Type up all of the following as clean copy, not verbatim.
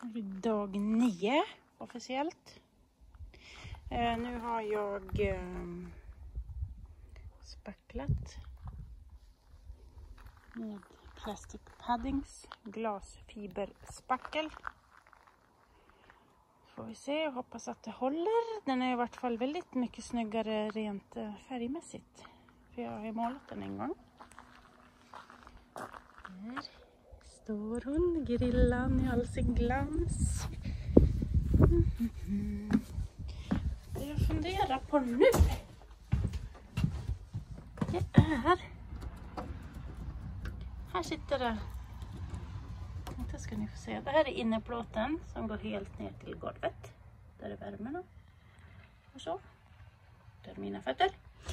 Dag 9 officiellt. Nu har jag spacklat med plastic paddings, glasfiberspackel. Får vi se och hoppas att det håller. Den är i vart fall väldigt mycket snyggare rent färgmässigt. För jag har målat den en gång. Här står hon, grillan i all sin glans. Det jag funderar på nu, det är... Här sitter det... Det ska ni få se. Det här är innerplåten som går helt ner till golvet. Där är värmen. Och så. Där är mina fötter.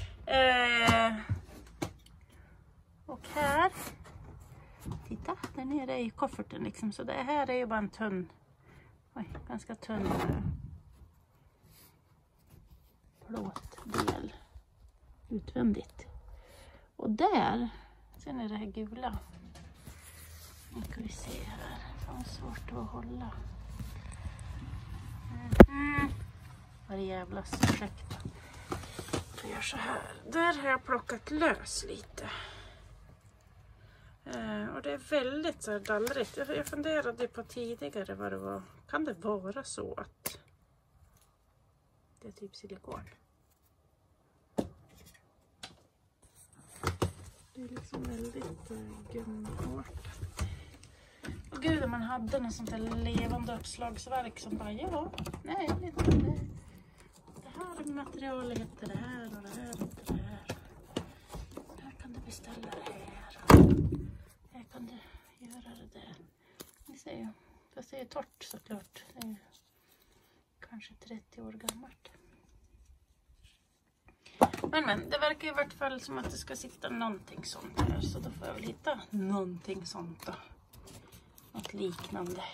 Och här... Titta, där nere är kofferten liksom. Så det här är ju bara en tunn... Oj, ganska tunn plåtdel utvändigt. Och där, sen är det här gula. Nu ska vi se här. Fan, svårt att hålla. Vad jävlas, ursäkta. Jag gör så här. Där har jag plockat lös lite. Och det är väldigt så här dallrigt. Jag funderade på tidigare vad det var. Kan det vara så att det är typ silikon? Det är liksom väldigt gummihårt. Och gud, om man hade något sånt här levande uppslagsverk som bara, ja, nej, det här materialet heter det här och det här heter det här. Här kan du beställa det här. Här kan du göra det där. Ni ser ju, fast det är torrt såklart. Det är ju kanske 30 år gammalt. Men det verkar i vart fall som att det ska sitta någonting sånt här. Så då får jag väl hitta någonting sånt då. Något liknande.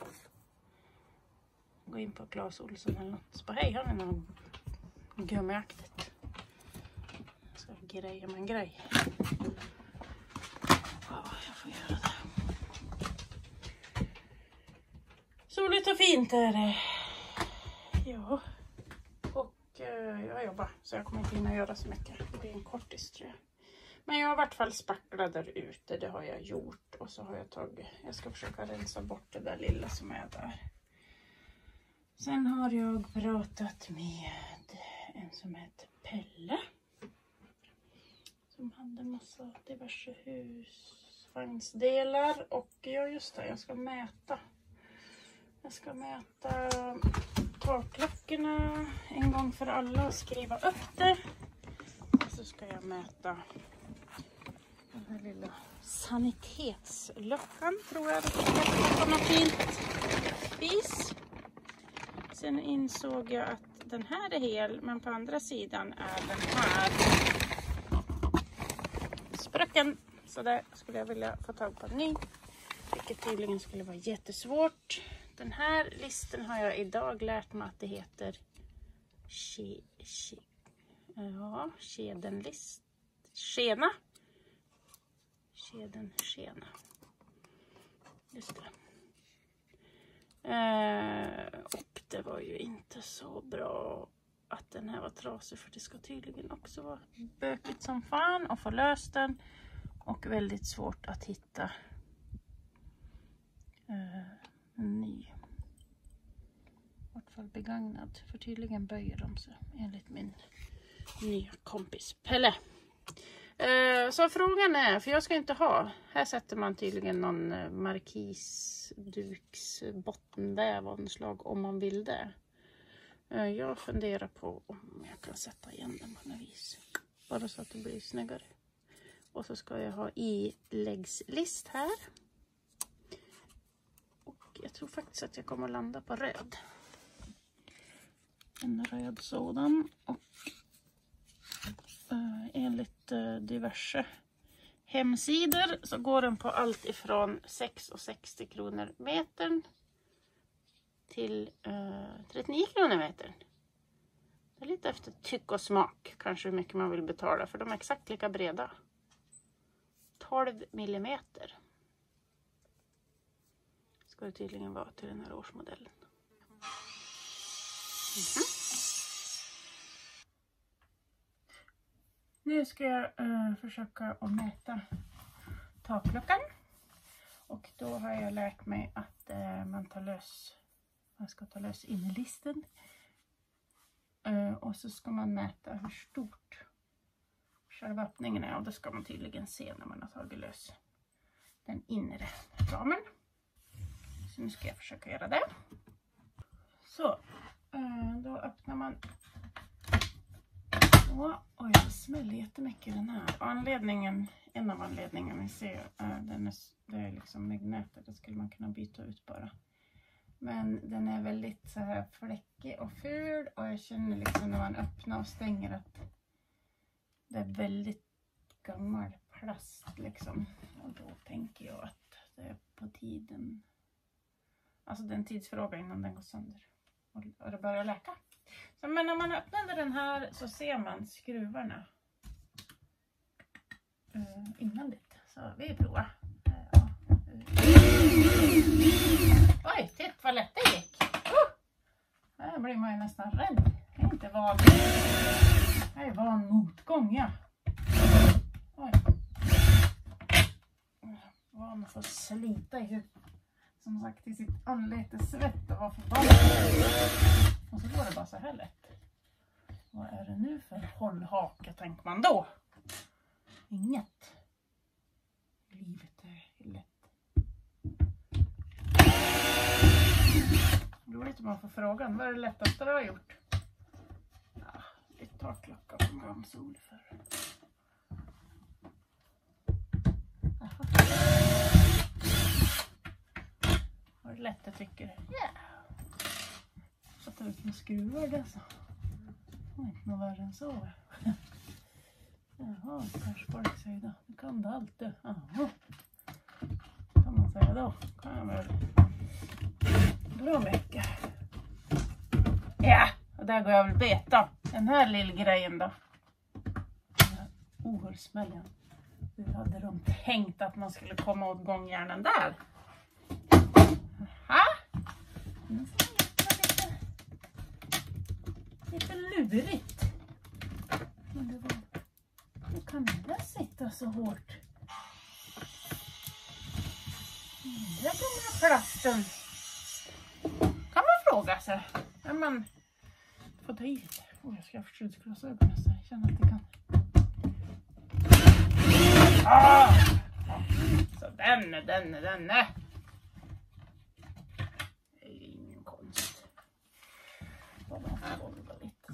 Gå in på Clas Ohlson eller något. Så bara, hej, har ni något gummiaktigt? Jag ska greja med en grej. Ja, jag får göra det. Soligt och fint är det. Ja. Jag jobbar så jag kommer inte hinna göra så mycket. Det blir en kortis tror jag. Men jag har i vart fall spacklat där ute. Det har jag gjort. Och så har jag jag ska försöka rensa bort det där lilla som är där. Sen har jag pratat med en som heter Pelle. Som hade massa diverse husvagnsdelar. Och ja, just det, jag ska mäta. Jag ska mäta takluckorna en gång för alla och skriva upp det. Och så ska jag mäta den här lilla sanitetsluckan, tror jag det heter på något fint vis. Sen insåg jag att den här är hel, men på andra sidan är den här sprucken. Så där skulle jag vilja få tag på en ny, vilket tydligen skulle vara jättesvårt. Den här listen har jag idag lärt mig att det heter skedenlist. Skena. Skena. Just det. Och det var ju inte så bra att den här var trasig, för det ska tydligen också vara bökigt som fan och få löst den. Och väldigt svårt att hitta ny. I vart fall begagnad. För tydligen böjer de sig enligt min nya kompis Pelle. Så frågan är, för jag ska inte ha. Här sätter man tydligen någon markisduks bottenväv av något slag om man vill det. Jag funderar på om jag kan sätta igen den på något vis. Bara så att det blir snyggare. Och så ska jag ha iläggslist här. Och jag tror faktiskt att jag kommer att landa på röd. En röd sådan. Och enligt diverse hemsidor så går den på allt ifrån 6,60 kronor metern till 39 kronor metern. Det är lite efter tyck och smak kanske hur mycket man vill betala, för de är exakt lika breda. 12 millimeter. ska det tydligen vara till den här årsmodellen. Nu ska jag försöka att mäta takluckan. Och då har jag lärt mig att man ska ta lös innerlisten. Och så ska man mäta hur stort själva öppningen är. Och det ska man tydligen se när man har tagit lös den inre ramen. Så nu ska jag försöka göra det. Så, då öppnar man. Oj, det smäller jättemycket den här. En av anledningarna ni ser, det är liksom myggnätet. Det skulle man kunna byta ut bara. Men den är väldigt så här fläckig och ful. Och jag känner liksom när man öppnar och stänger att det är väldigt gammal plast liksom. Och då tänker jag att det är på tiden. Alltså det är en tidsfråga innan den går sönder. Och det börjar läka. Så, men när man öppnade den här så ser man skruvarna invändigt. Så vi provar. Oj, titt vad lätt det gick. Här blir man ju nästan rädd. Jag är inte van. Jag är van motgång, ja. Oj. Van att få slita i som sagt i sitt anlete svett och vara förbannad. Och så går det bara så här lätt. Vad är det nu för hållhake tänker man då? Inget. Livet är lätt. Roligt om man får frågan. Vad är det lättaste du har gjort? Ja, lite taklucka från Gamsol för. Vad är det lätt jag tycker? Ja. Så ta ut med skruvar det så. Det är inte något värre än så. Jaha, kanske folk säger då. Du kan det allt du. Jaha. Kan man säga då. Kan jag väl. Bra mycket. Ja, och där går jag väl beta. Den här lilla grejen då. Den här ohörsmäljan. Hur hade de tänkt att man skulle komma åt gångjärnen där? Aha. Nu ser jag lite lurigt. Hur kan det sitta så hårt? Den gamla plasten. Kan man fråga sig. När man får ta i lite. Jag ska ha skyddsglasögon så jag känner att det kan. Så den är. Det är ingen konst. Bara man får hålla lite.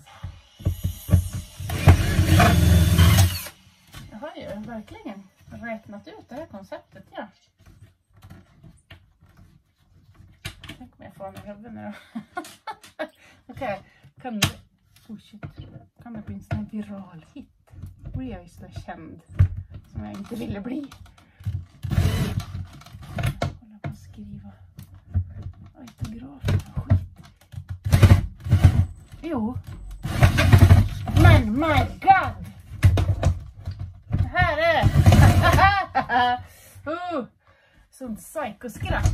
Jag har ju verkligen räknat ut det här konceptet, ja. Tänk om jag får med huvudet nu. Okej, kan det bli en sån här viral hit? Blir jag ju så känd som jag inte ville bli. Hålla på att skriva autografer och skit. Jo. Men my god! Det här är sånt psykoskratt.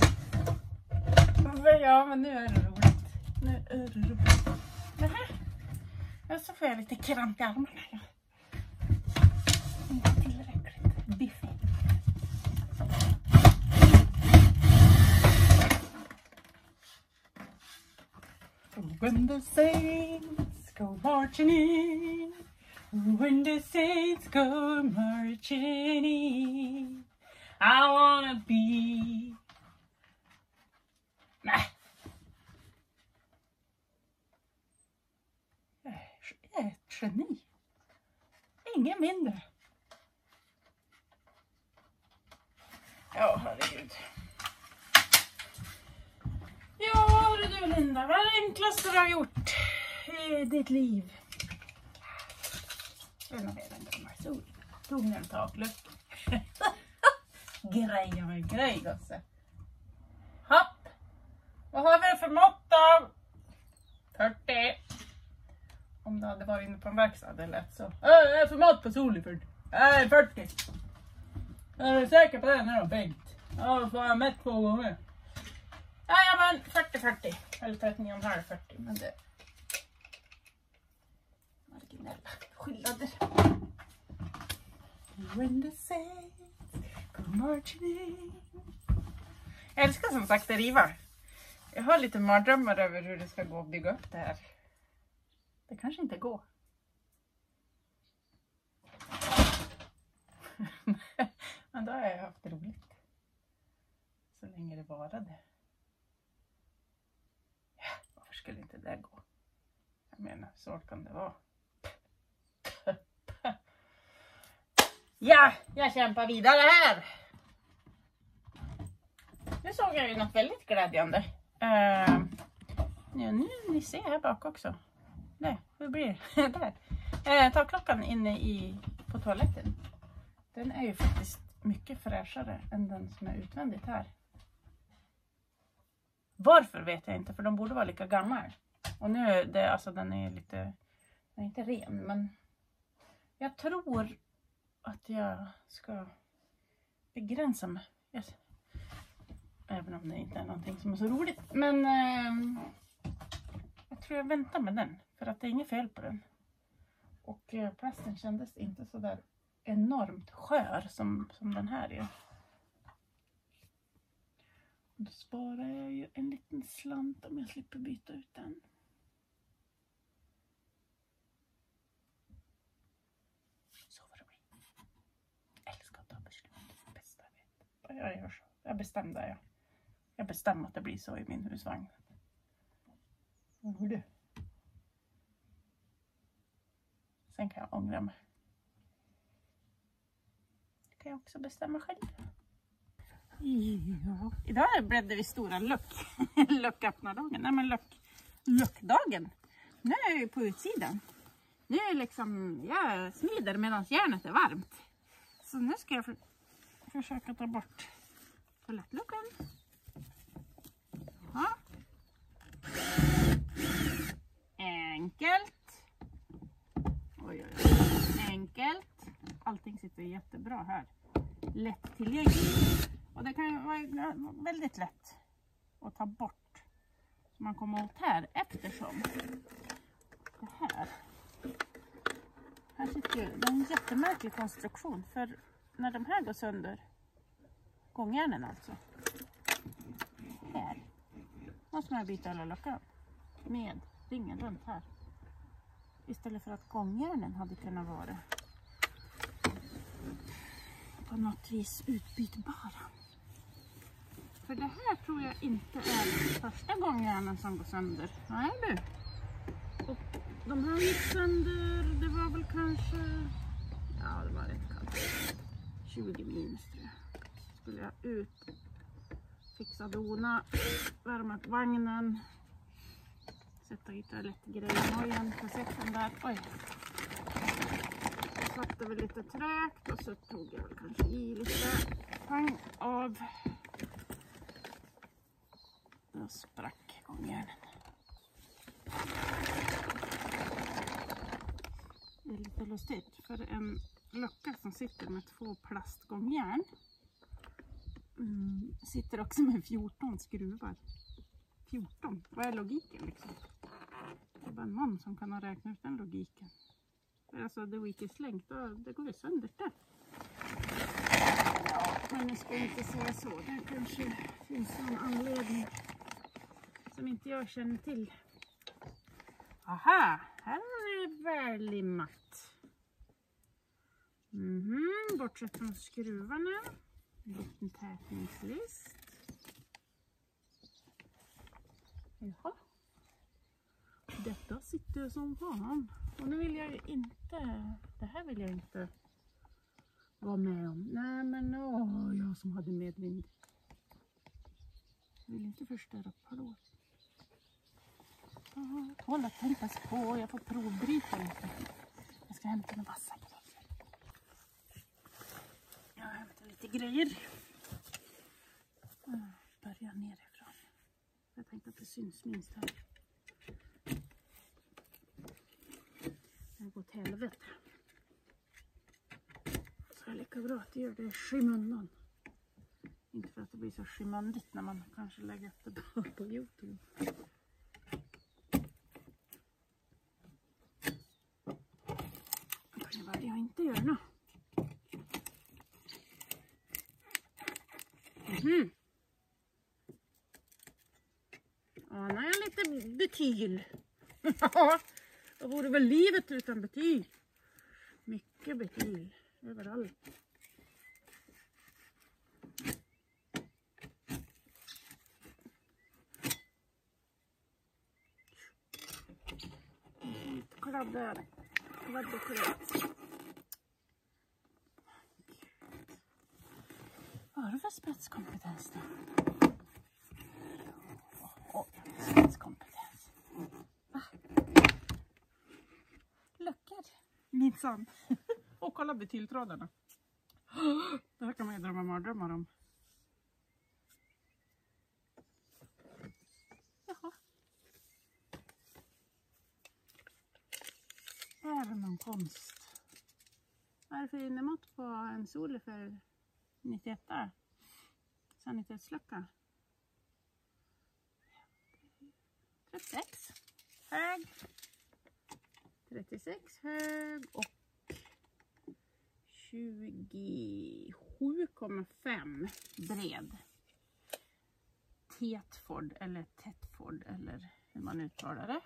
Ja, men nu är det roligt. Ja, så får jag lite kramp i armarna. Inte tillräckligt biffig. When the saints go marching in, when the saints go marching in, I wanna be. Nej. Jag är ett geni. Ingen mindre. Ja, herregud. Ja, du Linda. Vad är det enklaste du har gjort i ditt liv? Renovera en gammal sol. Tog en taklucka. Grejer med grej, gosse. Hopp. Vad har vi för mått då? 40. Om det hade varit inne på en verkstad det lät så. Jag är för mått på Soliford. 40. Jag är säker på det nu då, Bengt. Ja, får jag mätt 2 gånger. men 40-40. Eller 39,5-40. Men det är marginella skillnader. When the saints come marching in. Jag älskar som sagt att riva. Jag har lite mardrömmar över hur det ska gå att bygga upp det här. Det kanske inte går. Men då har jag haft roligt. Så länge det varade. Ja, varför skulle inte det gå? Jag menar, så kan det vara. Ja, jag kämpar vidare här. Nu såg jag ju något väldigt glädjande. Nu ni ser här bak också. Nej, hur blir det? Där. Takklockan inne på toaletten. Den är ju faktiskt mycket fräschare än den som är utvändigt här. Varför vet jag inte, för de borde vara lika gammal. Och nu är det, alltså den är lite, den är inte ren, men jag tror att jag ska begränsa mig. Yes. Även om det inte är någonting som är så roligt. Men jag tror jag väntar med den, för att det är inget fel på den. Och plasten kändes inte så där enormt skör som den här är. Då sparar jag ju en liten slant om jag slipper byta ut den. Så får det bli. Älskar att ta beslut. Bästa vet. Jag gör så. Jag bestämde jag. Jag bestämmer att det blir så i min husvagn. Hur du? Sen kan jag ångra mig. Det kan jag också bestämma själv. Ja. Idag blev det stora lucköppnardagen. Nej, men luckdagen. Nu är jag på utsidan. Nu är liksom, jag smider medan järnet är varmt. Så nu ska jag försöka ta bort toalettluckan. Ja. Enkelt. Oj, oj, oj. Enkelt. Allting sitter jättebra här. Lättillgängligt. Och det kan vara väldigt lätt att ta bort. Så man kommer åt här, eftersom det här sitter ju, det är en jättemärklig konstruktion. För när de här går sönder, gångjärnen alltså, här måste man byta alla luckan med ringen runt här. Istället för att gångjärnen hade kunnat vara på något vis utbytbara. För det här tror jag inte är första gångjärnen som går sönder. Nej du. Och de här gick sönder, det var väl kanske, ja det var rätt kallt. 20 minus tror jag. Skulle jag ut, fixa dona, värma upp vagnen. Sätta hit lite grejer i hojen, kassetten där. Oj. Satte vi lite träkt och så tog jag väl kanske i lite pang av. Då sprack gångjärnen. Det är lite lustigt, för en lucka som sitter med 2 plastgångjärn sitter också med 14 skruvar. 14, vad är logiken liksom? Det är bara en man som kan ha räknat ut den logiken. Alltså det weakest länk, det går ju sönder det. Ja, men jag ska inte säga så. Det kanske finns någon anledning som inte jag känner till. Aha, här är det väldigt matt. Bortsett från skruvarna. En liten tätningslist. Jaha. Detta sitter som fan. Och nu vill jag ju inte, det här vill jag inte vara med om. Nej men jag som hade medvind. Jag vill inte förstöra plåt. Håll att tänkas på, jag får provbryta lite. Jag ska hämta några vassa grejer. Jag hämtar lite grejer. Börja nerifrån. Jag tänkte att det syns minst här. Det går till helvete. Så är det lika bra att det gör det i skymundan. Inte för att det blir så skymandigt när man kanske lägger upp det på YouTube. Okej, vad är det jag inte gör nu? Anar jag lite betyg. Ja, då vore väl livet utan betyg. Mycket betyg överallt. Kladd där. Kladd och kladd. Vad har du för spetskompetens då? Spetskompetens. Va? Luckor. Minsann. Och kolla betyltrådarna. Det här kan man ju drömma mardrömmar om. Jaha. Är det någon konst? Vad är det för innemått på en sol för 91? Sanitetslucka. 36 hög. 36 hög och 27,5 bred. Tetford eller Tetford eller hur man uttalar det.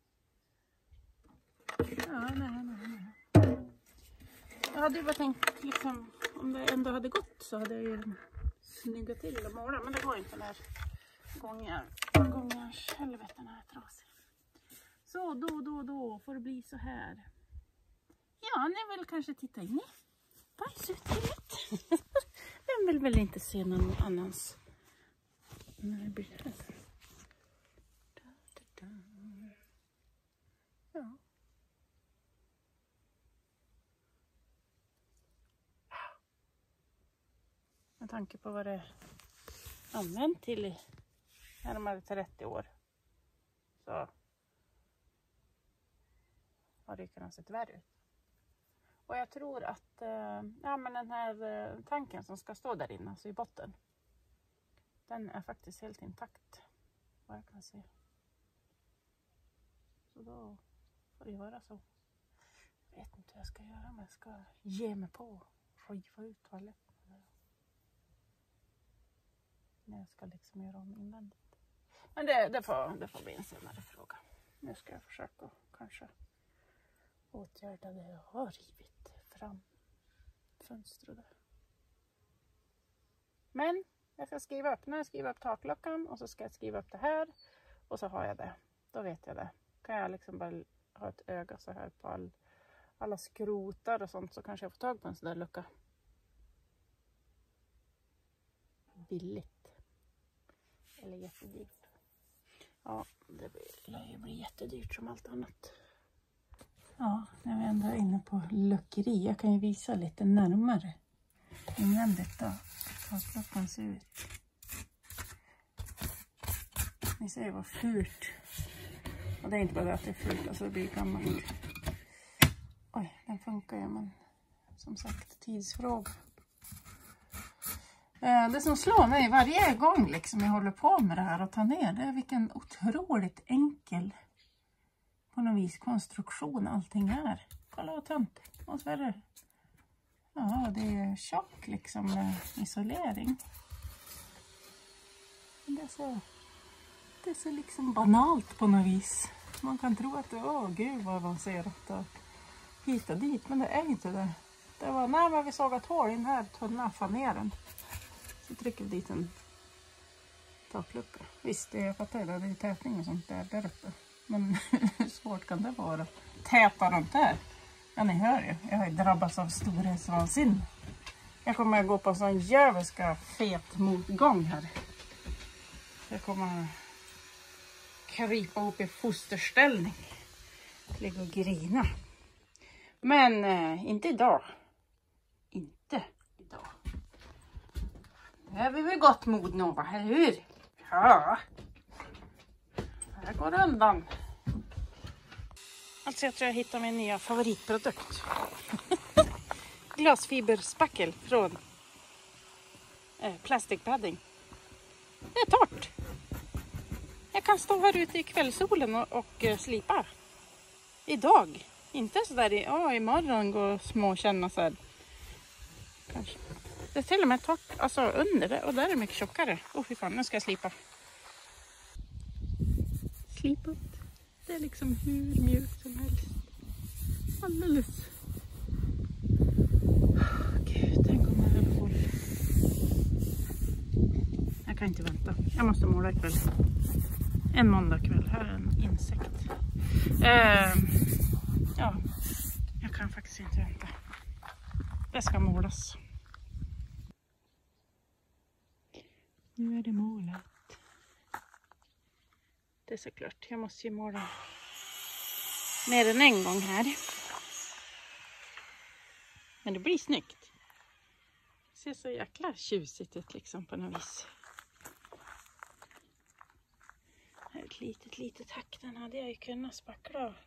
Ja, nej. Jag hade ju bara tänkt liksom, om det ändå hade gått så hade jag ju snyggat till och måla, men det går inte när gångars helveten är trasig. Så då får det bli så här. Ja, ni vill kanske titta in i bajsutrymmet. Vem vill väl inte se någon annans när det blir här. Ja. Med tanke på vad det är använt till i närmare 30 år så har det kunnat se värre ut. Och jag tror att men den här tanken som ska stå där inne, alltså i botten, den är faktiskt helt intakt, vad jag kan se. Så då får det vara så. Jag vet inte hur jag ska göra, men jag ska ge mig på och riva ut toaletten. När jag ska liksom göra om invändigt. Men det får bli en senare fråga. Nu ska jag försöka kanske åtgärda det jag har rivit fram fönstret där. Men jag ska skriva upp takluckan och så ska jag skriva upp det här och så har jag det. Då vet jag det. Kan jag liksom bara ha ett öga så här på alla skrotar och sånt, så kanske jag får tag på en sån där lucka. Billigt. Eller jättedyrt. Ja, det blir jättedyrt som allt annat. Ja, när vi ändå är inne på luckeri. Jag kan ju visa lite närmare invändigt då. Takluckan ser ut. Ni ser vad fult. Och det är inte bara att det är fult, alltså det blir gammalt. Oj, den funkar ju, men som sagt, tidsfråga. Det som slår mig varje gång liksom jag håller på med det här och tar ner, det är vilken otroligt enkel på något vis konstruktion allting är. Kolla vad tönt. Och så är det, ja, det är tjock liksom med isolering. Det är så liksom banalt på något vis. Man kan tro att det är, gud vad avancerat och hit och dit, men det är inte det. Det var när vi såg ett hål i den här tunna faneren. Så trycker vi dit en taklucka. Visst, jag fattar det är tätning och sånt där uppe. Men hur svårt kan det vara? Täta runt där. Ja, ni hör ju. Jag har drabbats av storhetsvansinne. Jag kommer att gå på en sån jävla fet motgång här. Jag kommer krypa upp i fosterställning. Ligga och grina. Men inte idag. Inte idag. Nu är vi väl gott mod, Nova, eller hur? Ja. Här går det undan. Alltså jag tror jag hittar min nya favoritprodukt. Glasfiberspackel från Plastic Padding. Det är torrt. Jag kan stå här ute i kvällssolen och slipa. Idag. Inte så där imorgon går och småkänna så här. Kanske. Det är till och med torrt alltså under det. Och där är det mycket tjockare. Fy fan, nu ska jag slipa. Slipat. Det är liksom hur mjukt som helst. Alldeles. Gud, tänk om det här får. Jag kan inte vänta. Jag måste måla ikväll. En måndag kväll. Här är en insekt. Ja, jag kan faktiskt inte vänta. Det ska målas. Nu är det målat. Det är såklart. Jag måste ju måla mer än en gång här. Men det blir snyggt. Det ser så jäkla tjusigt ut liksom på något vis. Här är ett litet hack. Den hade jag ju kunnat spackla av.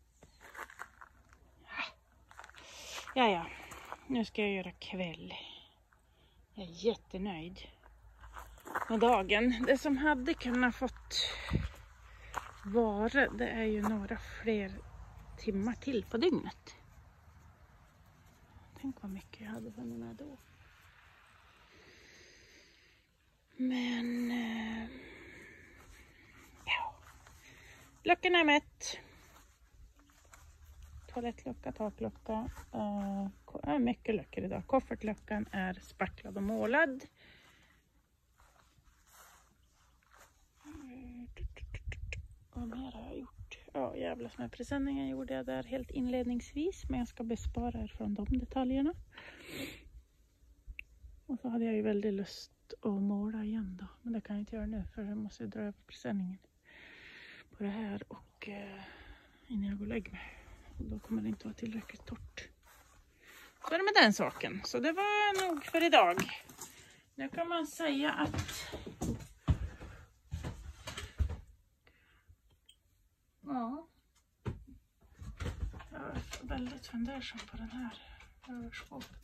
Ja. Nu ska jag göra kväll. Jag är jättenöjd med dagen. Det som hade kunnat fått vara, det är ju några fler timmar till på dygnet. Tänk vad mycket jag hade hunnit med då. Men ja. Luckan är mätt. Toalettlucka, taklucka. Mycket luckor idag. Koffertluckan är spacklad och målad. Vad mer har jag gjort? Ja, jävlas med presenningen gjorde jag där helt inledningsvis. Men jag ska bespara er från de detaljerna. Och så hade jag ju väldigt lust att måla igen då. Men det kan jag inte göra nu för jag måste dra över presenningen på det här. Och innan jag går och lägger mig. Och då kommer det inte vara tillräckligt torrt. Så är det med den saken. Så det var nog för idag. Nu kan man säga att ja, jag är väldigt fundersam på den här överskåpet.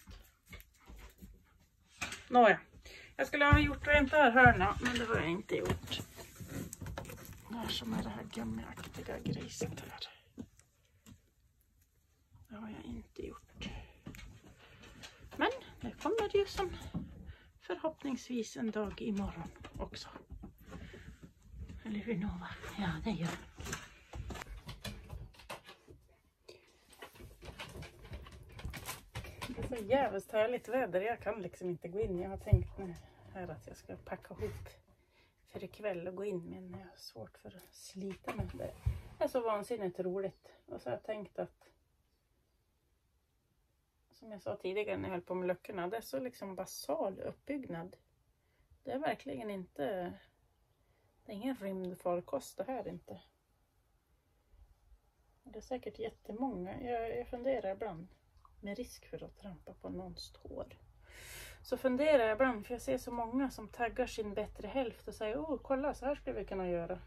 Nåja, jag skulle ha gjort rent där hörna, men det har jag inte gjort. Det här som är det här gummiaktiga griset här. Det har jag inte gjort. Men det kommer ju som förhoppningsvis en dag imorgon också. Eller hur Nova? Ja, det gör det. Det är så jävligt härligt väder. Jag kan liksom inte gå in. Jag har tänkt nu här att jag ska packa ihop för ikväll och gå in. Men jag har svårt för att slita med det. Det är så vansinnigt roligt. Och så har jag tänkt att som jag sa tidigare när jag höll på med luckorna. Det är så liksom basal uppbyggnad. Det är verkligen inte. Det är ingen rymdfarkost det här inte. Det är säkert jättemånga. Jag funderar ibland. Med risk för att trampa på någons tår. Så funderar jag ibland. För jag ser så många som taggar sin bättre hälft. Och säger, kolla så här skulle vi kunna göra.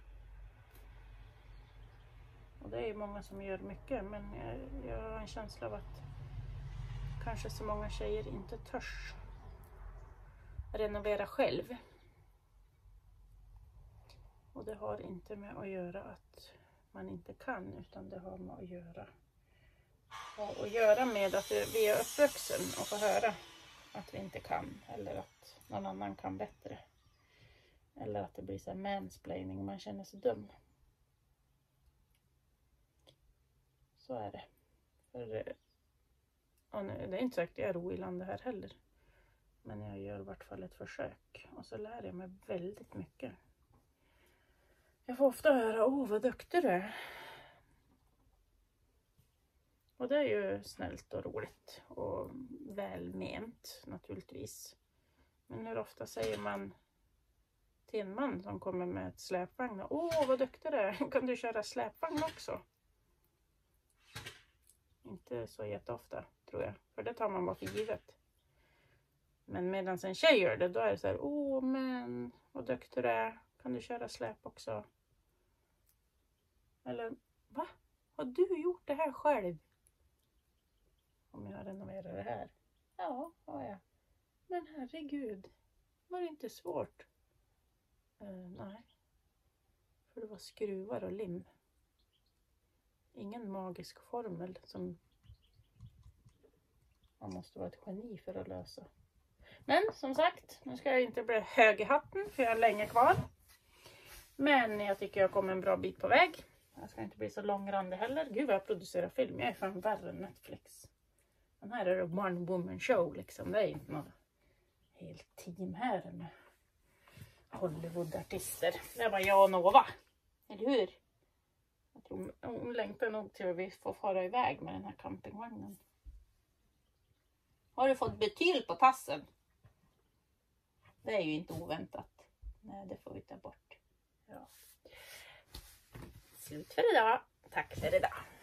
Och det är många som gör mycket. Men jag har en känsla av att kanske så många tjejer inte törs renovera själv. Och det har inte med att göra att man inte kan, utan det har med att göra med att vi är uppvuxen och får höra att vi inte kan, eller att någon annan kan bättre. Eller att det blir så här mansplaining och man känner sig dum. Så är det. För det är inte säkert att jag är roilande här heller. Men jag gör i vart fall ett försök. Och så lär jag mig väldigt mycket. Jag får ofta höra, vad duktig du är. Och det är ju snällt och roligt. Och välment naturligtvis. Men hur ofta säger man till en man som kommer med ett släpvagn. Vad duktig du är. Kan du köra släpvagn också? Inte så jätteofta tror jag. För det tar man bara för givet. Men medan en tjej gör det, då är det så här. Men vad duktig du är. Kan du köra släp också? Eller, va? Har du gjort det här själv? Om jag renoverar det här. Ja, har jag. Men herregud. Var det inte svårt? Nej. För det var skruvar och lim. Ingen magisk formel som man måste vara ett geni för att lösa. Men som sagt, nu ska jag inte bli hög i hatten för jag har länge kvar. Men jag tycker jag kommer en bra bit på väg. Jag ska inte bli så långrandig heller. Gud vad jag producerar film. Jag är fan värre än Netflix. Den här är det one woman show liksom. Det är inte något helt team här med Hollywood-artister. Det var jag och Nova. Eller hur? Jag tror hon längtar nog till att vi får fara iväg med den här campingvagnen. Har du fått betyl på tassen? Det är ju inte oväntat. Nej, det får vi ta bort. Ja. Slut för idag. Tack för idag.